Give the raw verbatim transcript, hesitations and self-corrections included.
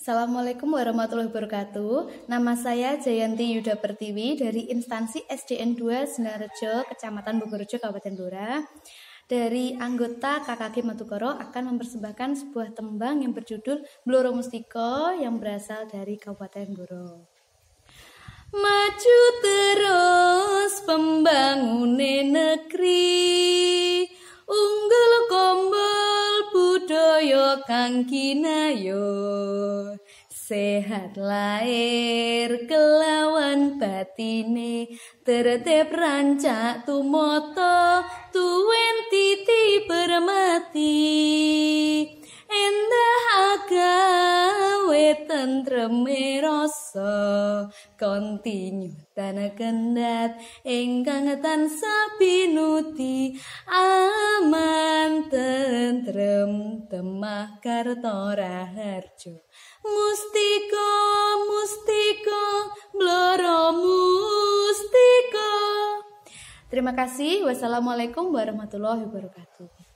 Assalamualaikum warahmatullahi wabarakatuh. Nama saya Jayanti Yuda Pertiwi dari instansi S D N dua Sinarejo, Kecamatan Bogorejo, Kabupaten Blora. Dari anggota K K G Madukoro akan mempersembahkan sebuah tembang yang berjudul Bloro Mustiko yang berasal dari Kabupaten Blora. Maju terus pembangunan negeri, unggul kombol budaya kang kinayo, sehat lahir kelawan batine, tertib rancak tumoto tuwen titi bermati, endah agawe tentreme rasa, kontinu tanah kendat ingkang tansah pinuti, aman tentrem temah karto raharjo, mustiko mustiko bloro mustiko. Terima kasih. Wassalamualaikum warahmatullahi wabarakatuh.